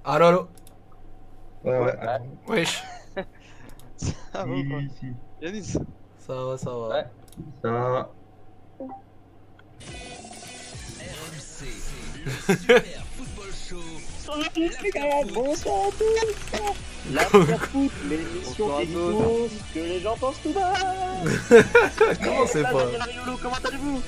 Allo, allo. Ouais. Wesh. Ça va ou pas Yanis. Ça va, ça va. Ouais. Ça. RMC, le super football show. Bonsoir à tous. L'after-foot, l'émission Bonsoir à qui tous. dit ce que les gens pensent tout bas. Comment c'est Là, pas Daniel Riolo, comment allez-vous?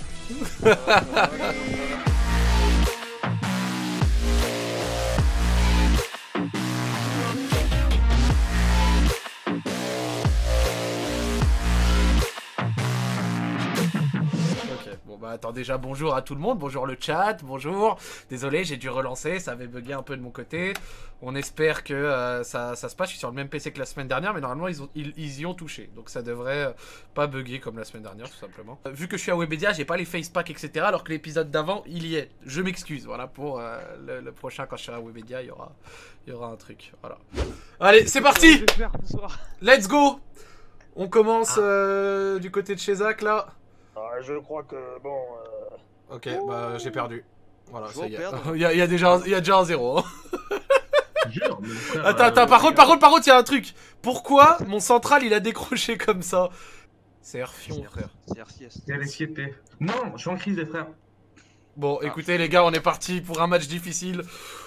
Ok, bon bah attends, déjà bonjour à tout le monde, bonjour le chat, bonjour. Désolé, j'ai dû relancer, ça avait bugué un peu de mon côté. On espère que ça se passe, je suis sur le même PC que la semaine dernière, mais normalement ils y ont touché. Donc ça devrait pas bugger comme la semaine dernière, tout simplement. Vu que je suis à Webedia, j'ai pas les facepacks, etc. Alors que l'épisode d'avant, il y est. Je m'excuse, voilà, pour le prochain, quand je serai à Webedia, il y aura un truc, voilà. Allez, c'est parti. Let's go. On commence du côté de chez Zach, là. Je crois que, bon... Ok, bah j'ai perdu. Voilà, Je ça vais y est. perdre. Il y a déjà un zéro. Hein. Jure, mon frère. Attends, par contre, il y a un truc. Pourquoi mon central il a décroché comme ça? C'est Herfion, frère. C'est RCS. C'est LSIP. Non, je suis en crise, les frères. Bon, écoutez, les gars, on est parti pour un match difficile.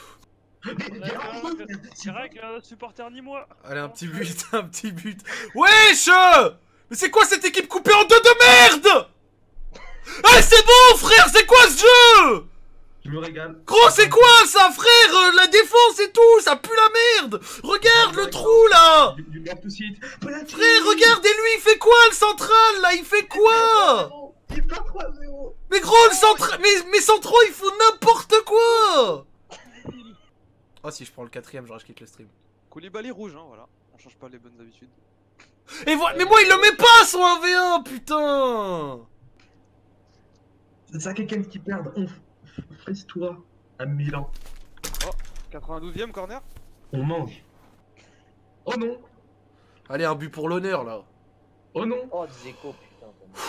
C'est vrai que supporter ni moi. Allez, un petit but, un petit but. Wesh! Mais c'est quoi cette équipe coupée en deux de merde? Ah, c'est bon, frère, c'est quoi ce jeu? Je me régale. Gros, c'est quoi ça, frère? La défense et tout, ça pue la merde. Regarde le trou, là. Du back to sit. Frère, regarde, et lui, il fait quoi, le central, là? Il fait quoi? Il perd 3-0. Mais gros, le central... mes centraux, ils font n'importe quoi. Oh, si je prends le quatrième, je quitte le stream. Koulibaly rouge, hein, voilà. On change pas les bonnes habitudes. Et voilà, mais moi, il le met pas, son 1v1, putain. C'est ça, quelqu'un qui perd. Frise-toi à Milan. 92ème corner. On mange. Oh non. Allez, un but pour l'honneur, là. Oh non. Oh, Dzeko, putain.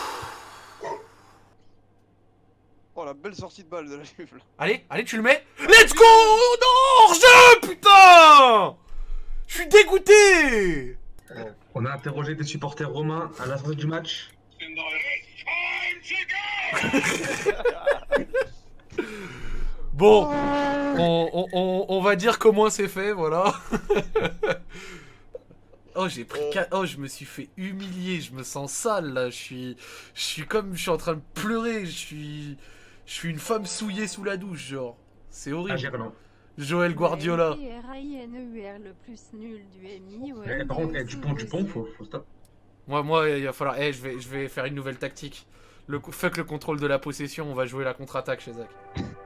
Oh, la belle sortie de balle de la Juve. Allez, tu le mets. Let's go. Non, hors-jeu, putain. Je suis dégoûté. On a interrogé des supporters romains à la sortie du match. Bon, on va dire comment c'est fait, voilà. Oh, j'ai pris 4... Oh, je me suis fait humilier, je me sens sale, là. Je suis en train de pleurer, je suis une femme souillée sous la douche, genre. C'est À horrible. Gerland. Joël Guardiola. le plus nul du MI. Par contre, Dupont, faut stop. Moi, il va falloir... je vais faire une nouvelle tactique. Fuck le contrôle de la possession, on va jouer la contre-attaque chez Zach.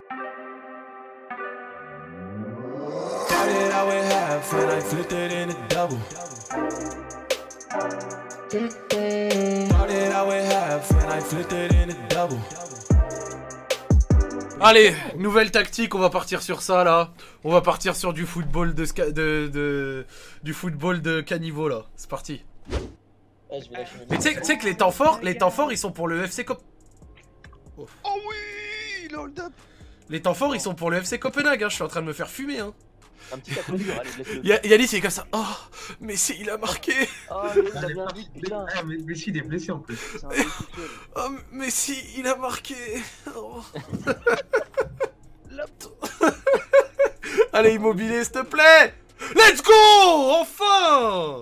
Allez, nouvelle tactique, on va partir sur ça là. On va partir sur du football du football de caniveau là. C'est parti. Ouais, je vais lâcher Mais tu sais que les temps forts, ils sont pour le FC Cop. Oh oui, le hold-up. Les temps forts, ils sont pour le FC Copenhague, hein. Je suis en train de me faire fumer, hein. un petit applaudissement, allez, laisse-le. Yanis, il est comme ça. Oh, Messi, il a marqué. Oh, mais il a bien vu, putain. Ah, mais Messi, il est blessé en plus. C'est un ridicule. Oh, Messi, il a marqué. Oh. Allez, immobilier, s'il te plaît. Let's go. Enfin.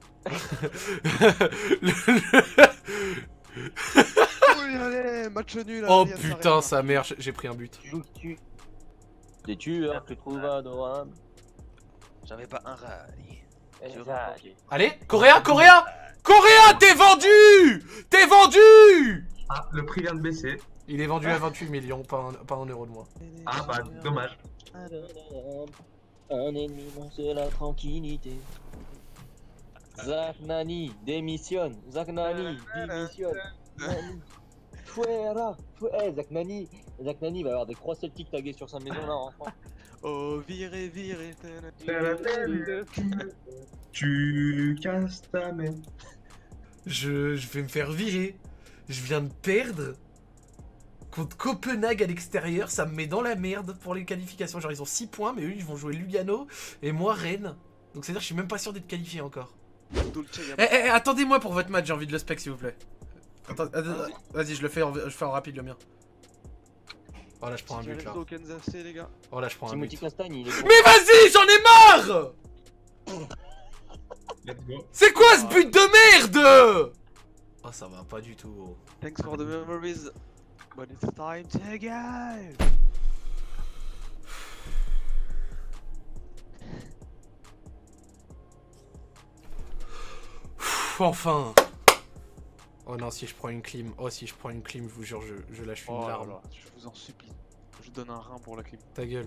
Oui, allez, match nul. Oh Allianz putain, Arena. sa mère, j'ai pris un but. Des tueurs, tu trouves adorable. J'avais pas un rallye. Allez, Correa, t'es vendu. T'es vendu. Ah, le prix vient de baisser. Il est vendu à 28 millions, pas un euro de moins. Ah, bah, dommage. Un ennemi, non, c'est la tranquillité. Zach Nani, démissionne. Zach Nani, démissionne. Nani. Fuera. Zach Nani va avoir des croix celtiques taguées sur sa maison là en France. Oh, virez. Tu casses ta main. Je vais me faire virer. Je viens de perdre. contre Copenhague à l'extérieur, ça me met dans la merde pour les qualifications. Genre, ils ont 6 points, mais eux, ils vont jouer Lugano et moi, Rennes. Donc, c'est-à-dire que je suis même pas sûr d'être qualifié encore. Attendez-moi pour votre match, j'ai envie de le spec, s'il vous plaît. Attends, vas-y, je le fais en rapide, le mien. Oh là, je prends un but, là. Oh là, je prends un but. Castagne, il est bon. Mais vas-y, j'en ai marre! Let's go. C'est quoi ce but de merde? Oh, ça va pas du tout, gros. Thanks for the memories, but it's time to go. Enfin. Oh non, si je prends une clim. Oh, si je prends une clim, je vous jure, je lâche une larme. Là, je vous en supplie. Je donne un rein pour la clim. Ta gueule.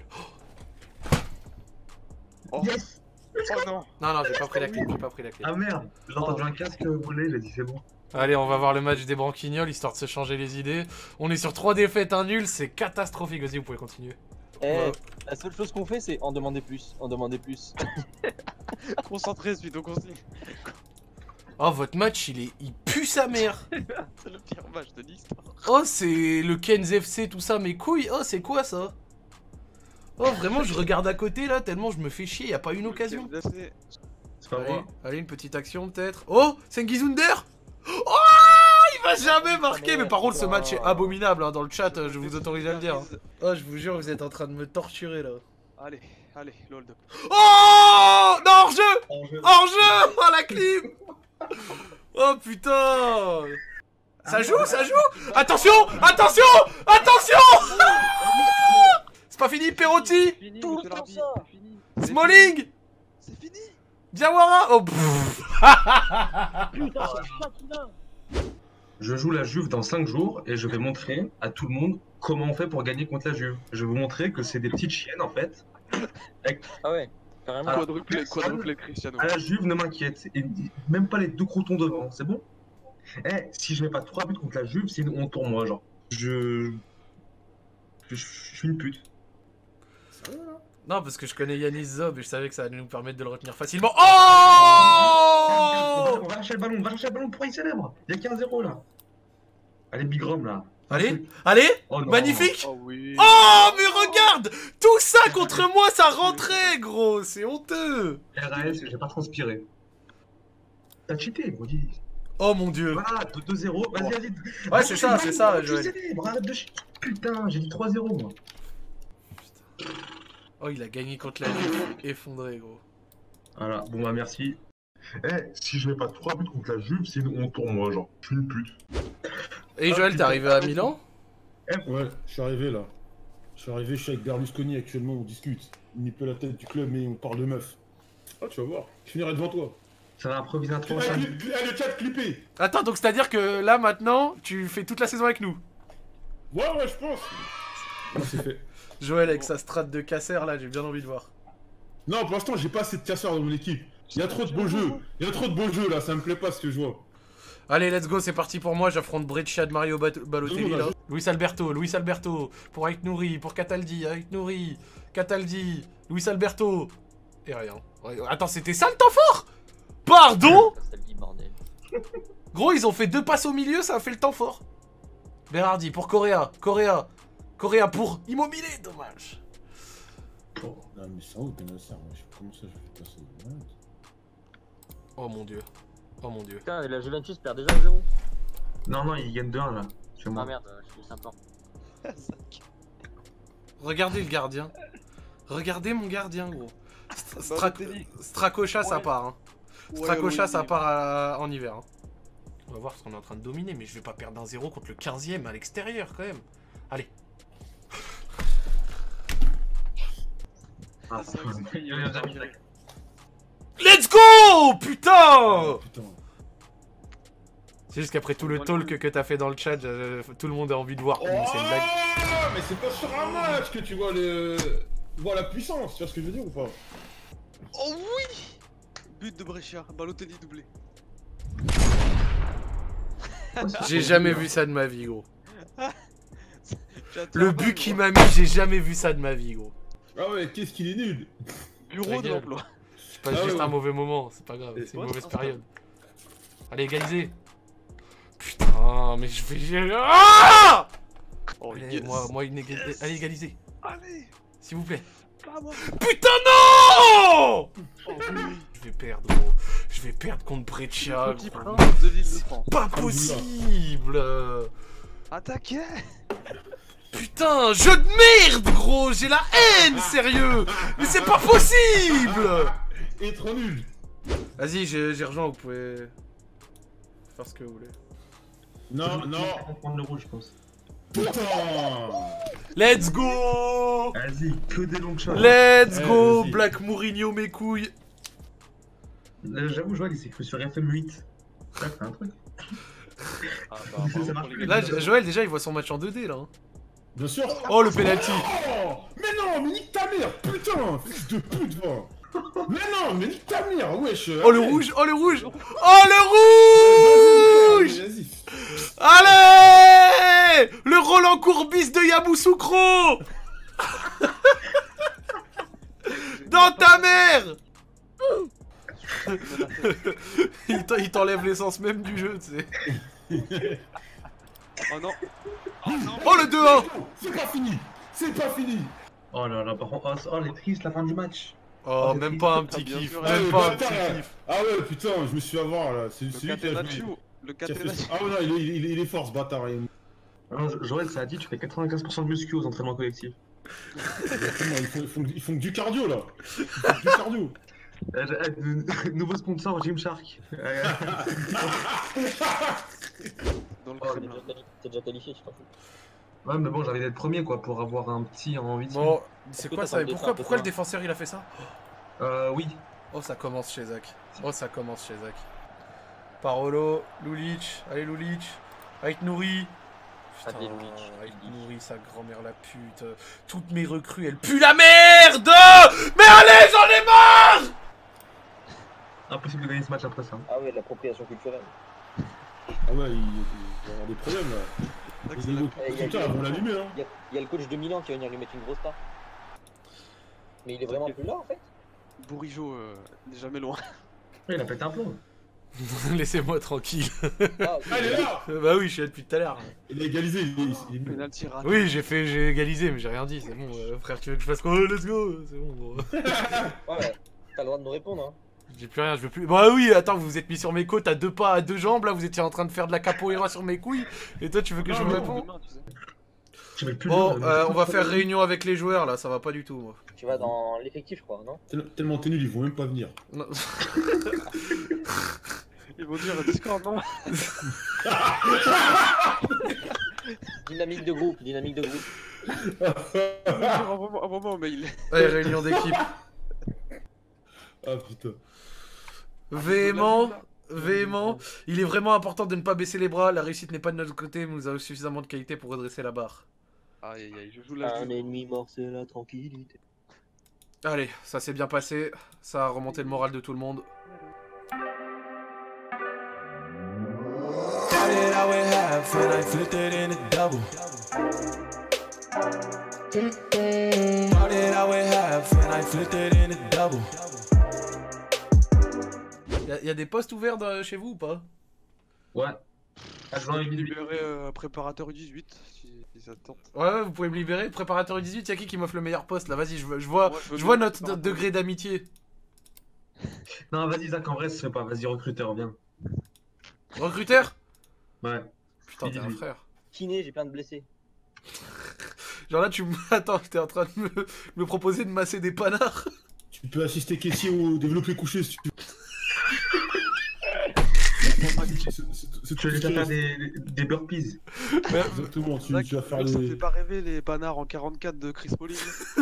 Oh, Yes. oh non. Non, j'ai pas pris la clim, Ah merde, j'ai entendu un casque voler, j'ai dit c'est bon. Allez, on va voir le match des branquignoles, histoire de se changer les idées. On est sur 3 défaites, 1 nul, c'est catastrophique. Vas-y, vous pouvez continuer. Eh, la seule chose qu'on fait, c'est en demander plus. En demander plus. Concentré, celui donc on se dit. Oh, votre match, il pue sa mère. C'est le pire match de l'histoire. Oh, c'est le Kenz FC, tout ça, mes couilles. Oh, c'est quoi ça? Oh, vraiment, je regarde à côté là, tellement je me fais chier, y a pas une occasion. C'est pas moi. Allez, une petite action peut-être. Oh, Sengizunder. Oh, il va jamais marquer. Mais par contre, ce match est abominable hein, dans le chat, je vous autorise à le dire. Oh, je vous jure, vous êtes en train de me torturer là. Allez, l'hold up. Oh non, hors-jeu. Hors-jeu. Hors-jeu. Oh, la clim. Oh putain. Ça joue. Attention. C'est pas fini, Perotti. Tout le temps ça. Smalling. C'est fini. Diawara. Oh, pfff. Putain, c'est fatigant. Je joue la Juve dans 5 jours et je vais montrer à tout le monde comment on fait pour gagner contre la Juve. Je vais vous montrer que c'est des petites chiennes en fait. Ah ouais, carrément. Alors, Quadruplé Cristiano. À la Juve, ne m'inquiète. Et même pas les 2 croutons devant, c'est bon? Eh, si je mets pas 3 buts contre la Juve, c'est une honte pour moi, genre. Je suis une pute. Non, parce que je connais Yanis Zob et je savais que ça allait nous permettre de le retenir facilement. Oh! On va lâcher le ballon pour y célèbre. Il y a 15-0 là. Allez, Big Rom là. Allez, Oh non. magnifique! Oh oui. Oh, mais regarde! Tout ça contre moi, ça rentrait, gros! C'est honteux! RAS, j'ai pas transpiré. T'as cheaté, gros. Dis. Oh mon dieu! Voilà, 2-0. Vas-y. Ouais, c'est ça, je Joël. célèbre, arrête de putain, j'ai dit 3-0 moi. Oh, il a gagné contre la Juve, effondré, gros. Voilà, bon bah merci. Eh, si je mets pas 3 buts contre la Juve, c'est une honte pour moi, genre. Je suis une pute. Et Joël, t'es arrivé à Milan? Ouais, je suis arrivé là. Je suis avec Berlusconi actuellement, on discute. Il n'y peut la tête du club, mais on parle de meuf. Ah, tu vas voir, je finirai devant toi. Ça va improviser un trop. Le chat clippé. Attends, donc c'est-à-dire que là, maintenant, tu fais toute la saison avec nous? Ouais, je pense. Non, c'est fait. Joël, avec sa strat de casseur, là, j'ai bien envie de voir. Non, pour l'instant, j'ai pas assez de casseurs dans mon équipe. Il y a trop de beaux jeux. Là, ça me plaît pas ce que je vois. Allez, let's go, c'est parti pour moi. J'affronte Breccia de Mario Balotelli là. Luis Alberto, pour Ait Nouri, pour Cataldi, Cataldi, Luis Alberto. Et rien. Attends, c'était ça le temps fort? Pardon? Gros, ils ont fait 2 passes au milieu, ça a fait le temps fort. Berardi pour Correa pour Immobilier, dommage. Non, mais c'est un ouf, Benacer. Comment ça, je fais passer? Oh mon dieu. Putain, la Juventus perd déjà 0. Non, il gagne 2-1 là. Ah merde, je suis sympa. Regardez le gardien. Regardez mon gardien, gros. Stracocha, ça part. Hein. Stracocha, ça part en hiver. Hein. On va voir parce qu'on est en train de dominer, mais je vais pas perdre un 0 contre le 15ème à l'extérieur quand même. Allez. Let's go! Putain! C'est juste qu'après tout le talk que t'as fait dans le chat, tout le monde a envie de voir. Oh, c'est une blague. Mais c'est pas sur un match que tu vois la puissance, tu vois ce que je veux dire ou pas? Oh oui! But de Brescia, Balotelli doublé. J'ai jamais vu ça de ma vie, gros. Le but qu'il m'a mis, j'ai jamais vu ça de ma vie, gros. Ah ouais, qu'est-ce qu'il est nul! Bureau de l'emploi. C'est pas juste un mauvais moment, c'est pas grave, c'est une mauvaise période. Allez, égaliser. Putain, mais je vais... Ah! Oh, Allez, yes. moi allez, égaliser. Allez, S'il vous plaît. pas moi. Putain, non! Oh oui. Je vais perdre, gros. Je vais perdre contre Breccia. Petit gros. prince de l'île de France. Pas possible! Attaquez. Putain, jeu de merde, gros! J'ai la haine, sérieux! Mais c'est pas possible! Et trop nul. Vas-y, j'ai rejoint, vous pouvez faire ce que vous voulez. Non, non. On va prendre le rouge, je pense. Putain. Let's go! Vas-y, que des longs shots. Let's go! vas-y. Black Mourinho, mes couilles! J'avoue, Joël, il s'est cru sur FM8. Ça fait un truc. Ah Ça bah, bravo marche pour les Là, gars. Joël, déjà, il voit son match en 2D, là. Hein. Bien sûr. Oh, le penalty! Oh, mais non, mais nique ta mère, putain, fils de pute, va. Mais non, mais nique ta mère, wesh. Oh, le rouge! Oh, le rouge! Oh, le rouge! Vas-y. Allez! Le Roland Courbis de Yamoussoukro! Dans ta mère! Il t'enlève l'essence même du jeu, tu sais. Oh non. Oh non. Oh, le 2-1! C'est pas fini. C'est pas fini. Oh là là, par contre, oh, les tristes, la fin du match. Oh, c'est même triste. pas un Ah, petit bien kiff, sûr, même ouais, pas un bâtard, petit là. kiff. Ah ouais, putain, je me suis avoir là. C'est Le celui qui a joué. Catenaccio. Le qui a fait- Catenaccio. Ah ouais, non, il est fort ce bâtard. Non, Joël, ça a dit, tu fais 95% de muscu aux entraînements collectifs. Ils font que du cardio là. Ils font que du cardio. Nouveau sponsor, Gymshark. Dans le Oh, Kremlin. T'es déjà qualifié, tu t'en fous. Ouais, mais bon, j'ai envie d'être premier quoi, pour avoir un petit en 8. Bon, c'est Est-ce quoi que ça? t'as pas Pourquoi le le défenseur il a fait ça? Oui. Oh, ça commence chez Zach. Oh, ça commence chez Zach. Parolo, Lulic, allez Lulic, Ait Nouri. Putain, Allez, Lulic. Ait Nouri, sa grand-mère la pute. Toutes mes recrues, elles puent la merde! Mais allez, j'en ai marre! Impossible de gagner ce match après ça. Ah ouais, l'appropriation culturelle. Ah ouais, il va y avoir des problèmes là. Les égos putain, ils vont l'allumer hein. Il y a le coach de Milan qui va venir lui mettre une grosse tarte. Mais il est vraiment plus là en fait. Bourigeau n'est jamais loin. Ouais, il a pété un plomb. Laissez-moi tranquille. Ah, Ah, il est là. Bah oui, je suis là depuis tout à l'heure. Il a égalisé, il est nul. Penalty raté. Oui, j'ai égalisé, mais j'ai rien dit, c'est bon. Frère, tu veux que je fasse quoi? Oh, let's go! C'est bon, gros. ouais, t'as le droit de nous répondre hein. J'ai plus rien, je veux plus. Bah oui, attends, vous vous êtes mis sur mes côtes à deux pas, à deux jambes, là, vous étiez en train de faire de la capoeira sur mes couilles, et toi tu veux que je Non, vous mais réponde? Demain, tu sais. Je mets plus Bon, le- on va faire réunion avec les joueurs, là, ça va pas du tout, moi. Tu vas dans l'effectif je crois, non? Tellement t'es nul, ils vont même pas venir. Non. Ils vont dire Discord, non? Dynamique de groupe, dynamique de groupe. Envoie-moi un mail. Allez, réunion d'équipe. Ah putain. Véhément, véhément. Il est vraiment important de ne pas baisser les bras, la réussite n'est pas de notre côté, mais nous avons suffisamment de qualité pour redresser la barre. Aïe aïe aïe, je joue la Un ennemi mort, c'est la tranquillité. Allez, ça s'est bien passé, ça a remonté le moral de tout le monde. Y a des postes ouverts chez vous ou pas? Ouais. Je Adjoint vais U18. libérer préparateur U18 si ça tente. Ouais, vous pouvez me libérer. Préparateur U18, y'a qui m'offre le meilleur poste là? Vas-y, je vois, Ouais, je vois bien. notre degré d'amitié. Non, vas-y, Zach, en vrai, ce serait pas. Vas-y, recruteur, viens. Recruteur? Ouais. Putain, t'es un frère. Kiné, j'ai plein de blessés. Genre là, tu me. Attends, t'es en train de me proposer de masser des panards. Tu peux assister caissier au développé couché si tu veux. C'est Tu vas lui faire des burpees. Exactement, tu vas faire Ça les. fait pas rêver les panards en 44 de Chris Pauling.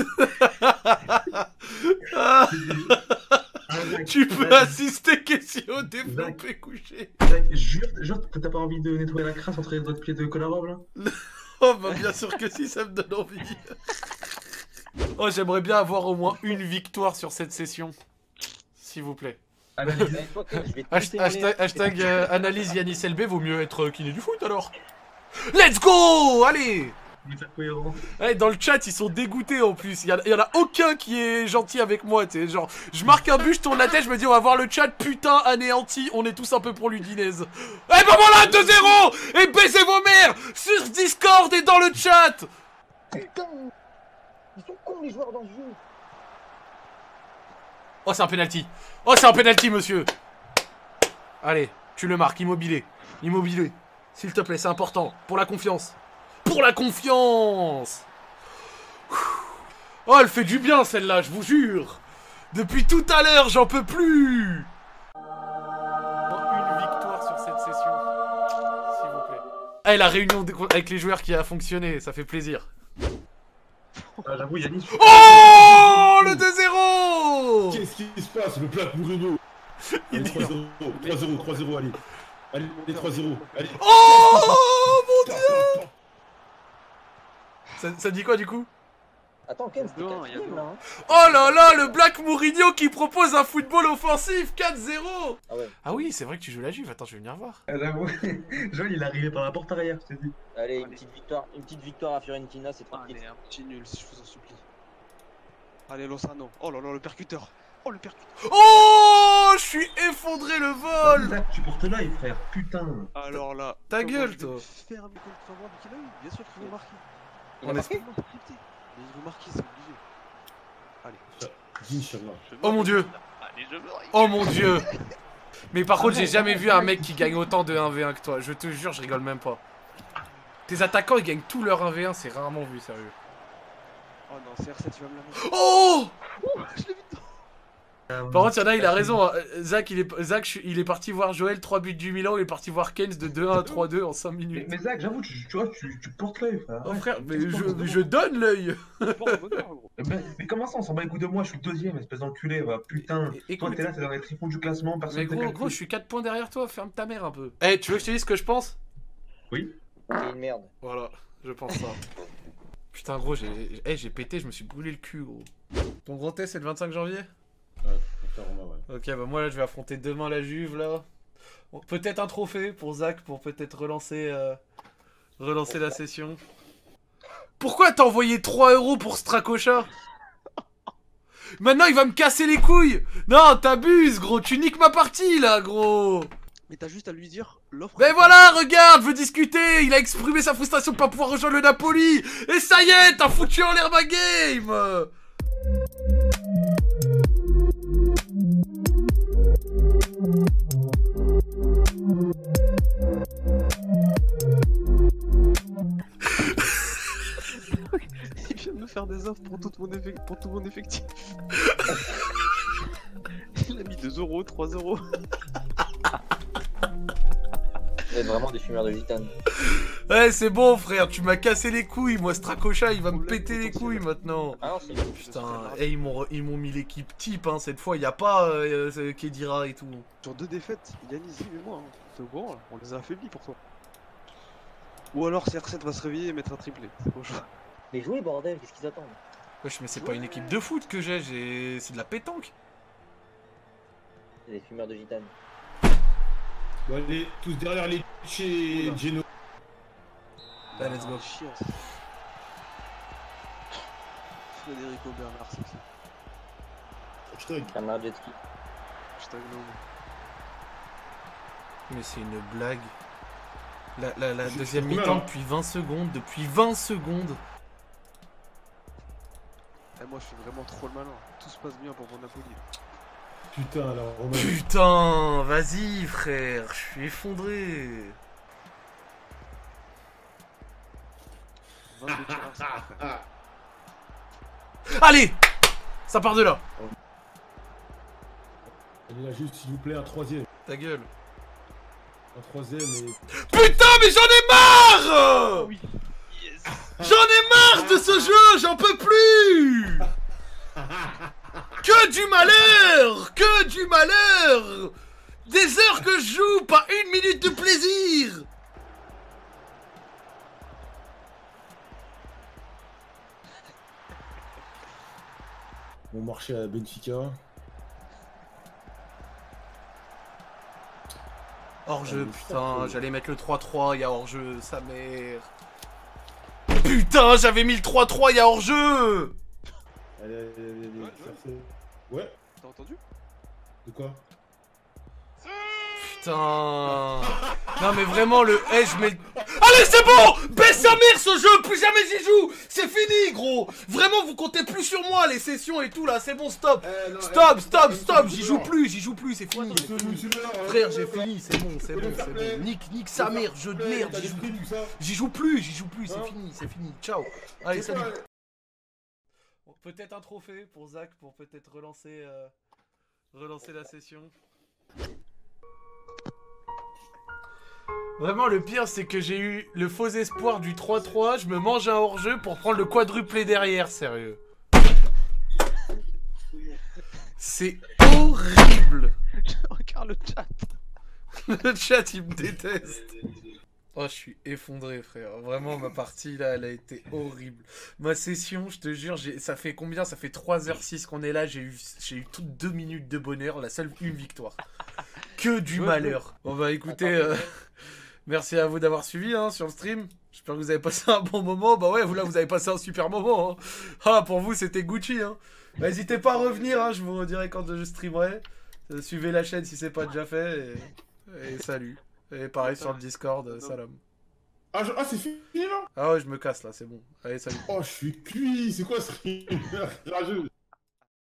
Ah, Ah, Zach, tu peux Zach, assister caissier au développé couché. Zach, jure que t'as pas envie de nettoyer la crasse entre les autres pieds de Kolarov là? Oh bah bien sûr que si, ça me donne envie. Oh, j'aimerais bien avoir au moins une victoire sur cette session. S'il vous plaît. Analyse. Eh, toi, je vais te pousser dans les- Hashtag analyse Yanis LB, vaut mieux être kiné du foot alors. Let's go! Allez! Mais c'est cohérent. Ouais, dans le chat, ils sont dégoûtés en plus. Il y en a aucun qui est gentil avec moi, tu sais. Genre, je marque un but, je tourne la tête, je me dis, on va voir le chat, putain, anéanti, on est tous un peu pour l'Udinese. Eh ben voilà, 2-0. Et baissez vos mères sur Discord et dans le chat. Putain! Ils sont cons les joueurs dans ce jeu! Oh, c'est un penalty. Oh, c'est un penalty, monsieur. Allez, tu le marques, immobilé. Immobilé. S'il te plaît, c'est important. Pour la confiance. Pour la confiance. Oh, elle fait du bien, celle-là, je vous jure. Depuis tout à l'heure, j'en peux plus. Une victoire sur cette session. S'il vous plaît. Eh, la réunion avec les joueurs qui a fonctionné, ça fait plaisir. J'avoue, Yannis. Oh, le 2-0. Qu'est-ce qui se passe? Le Black Mourinho. Allez, 3-0, 3-0, 3-0, allez. Allez, 3-0, allez. Oh, mon dieu. Ça dit quoi, du coup? Attends, Ken, c'était Non, il y a 4ème là. Hein. Oh là là, le Black Mourinho qui propose un football offensif, 4-0. Ah ouais. Ah oui, c'est vrai que tu joues la Juve, attends, je vais venir voir. J'avoue, Joël, il est arrivé par la porte arrière, je te dis. Allez, une petite victoire à Fiorentina, c'est tranquille. Allez, un petit nul, si je vous en supplie. Allez, Lozano. Oh là là, le percuteur. Oh, le percuteur. Oh, je suis effondré le vol. Zach, tu portes l'œil, frère, putain. Alors là. Ta comment gueule, je vais toi. faire avec contre moi qu'il a eu. Bien sûr qu'ils vont marquer. Il a On marqué? Non, c'est crypté. Mais ils vont marquer, c'est obligé. Allez. Inch'Allah. Oh mon dieu. Allez, je me Oh mon dieu. Mais par contre, j'ai jamais vu un mec qui gagne autant de 1v1 que toi. Je te jure, je rigole même pas. Tes attaquants, ils gagnent tout leur 1v1, c'est rarement vu, sérieux. Oh non, CR7, tu vas me la mettre. Oh. Je l'ai vu dedans. Par contre, il y en a, il a raison. Hein. Zach, il est parti voir Joël, 3 buts du Milan, il est parti voir Keynes de 2-1 à 3-2 en 5 minutes. Mais Zach, j'avoue, tu vois, tu portes l'œil, frère. Oh Ouais, frère, tu mais portes l'œil. je donne l'œil. Bon, bonheur, gros. Mais comment ça, on s'en bat les couilles de moi, je suis le deuxième, espèce d'enculé, va, putain. Toi, Écoute, t'es là, t'es dans les tréfonds du classement, personne mais ne te gros, calcule. je suis 4 points derrière toi, ferme ta mère un peu. Eh, tu veux que je te dise ce que je pense? Oui. C'est une merde. Voilà, je pense ça. Putain, gros, j'ai pété, je me suis brûlé le cul, gros. Ton grand test, c'est le 25 janvier? Ouais, Roma, ouais. Ok, bah moi là, je vais affronter demain la Juve, là. Bon, peut-être un trophée pour Zach, pour peut-être relancer la session. Pourquoi t'as envoyé 3 € pour Stracocha? Maintenant, il va me casser les couilles. Non, t'abuses, gros, tu niques ma partie, là, gros. Mais t'as juste à lui dire l'offre. Mais voilà, regarde, veut discuter. Il a exprimé sa frustration de pas pouvoir rejoindre le Napoli. Et ça y est, t'as foutu en l'air ma game. Il vient de me faire des offres pour tout mon effectif. Il a mis 2 €, 3 €. Vous êtes vraiment des fumeurs de gitane. Ouais, c'est bon, frère, tu m'as cassé les couilles. Moi, Stracocha, il va me péter les couilles maintenant. Ah non, c'est Putain, et ils m'ont mis l'équipe type, hein, cette fois, y a pas Kedira et tout. Sur 2 défaites, Yanis et moi, hein. T'es au courant là, on les a affaiblis pour toi. Ou alors CR7 va se réveiller et mettre un triplé. C'est au choix. Mais jouez, bordel, qu'est-ce qu'ils attendent? Wesh, mais c'est pas une équipe de foot que c'est de la pétanque. C'est des fumeurs de gitane. Bon, allez, tous derrière les chez Geno. Allez, let's go. Chiant. Federico Bernard, c'est ça. Hashtag. Kamar Jetski. Hashtag no. Mais c'est une blague. La Je- deuxième je- mi-temps hein. depuis 20 secondes. Depuis 20 secondes. Eh, moi je suis vraiment trop le malin. Tout se passe bien pour mon Napoli. Putain, alors, Romain. Putain, vas-y, frère. Je suis effondré. 22 tirs à 5, frère. Allez, ça part de là. Allez, là, juste, s'il vous plaît, un troisième. Ta gueule. Un troisième et. Putain, mais j'en ai marre. Oui. Yes. J'en ai marre de ce jeu, j'en peux plus. Que du malheur. Que du malheur. Des heures que je joue, pas une minute de plaisir. Bon marché à Benfica. Hors-jeu, putain, j'allais mettre le 3-3, il y a hors-jeu, sa mère. Putain, j'avais mis le 3-3, il y a hors-jeu. Allez, ouais, T'as entendu? de quoi? Putain. Non mais vraiment le je mets... Allez c'est bon. Baisse sa mère ce jeu. Plus jamais j'y joue. C'est fini gros. Vraiment vous comptez plus sur moi les sessions et tout là. C'est bon stop. Stop. J'y joue plus. C'est fini. Frère j'ai fini. C'est bon. Nique sa mère. Jeu de merde. J'y joue plus. C'est fini. Ciao. Allez salut. Peut-être un trophée pour Zach pour peut-être relancer la session. Vraiment le pire c'est que j'ai eu le faux espoir du 3-3, je me mange un hors-jeu pour prendre le quadruplé derrière, sérieux. C'est horrible. Regarde le chat. Le chat il me déteste. Oh je suis effondré frère, vraiment ma partie là elle a été horrible. Ma session je te jure, ça fait combien? Ça fait 3h06 qu'on est là, j'ai eu toutes 2 minutes de bonheur, la seule une victoire. Que du malheur. Bon bah écoutez, merci à vous d'avoir suivi hein, sur le stream. J'espère que vous avez passé un bon moment. Bah ouais, vous là vous avez passé un super moment. Hein. Ah pour vous c'était Gucci. Hein. Bah, n'hésitez pas à revenir, hein, je vous redirai quand je streamerai. Suivez la chaîne si c'est pas déjà fait. Et salut. Et pareil sur le Discord, salam. Ah, c'est fini là? Ah ouais je me casse là, c'est bon. Allez salut. Oh je suis cuit, c'est quoi ce stream? Rageux.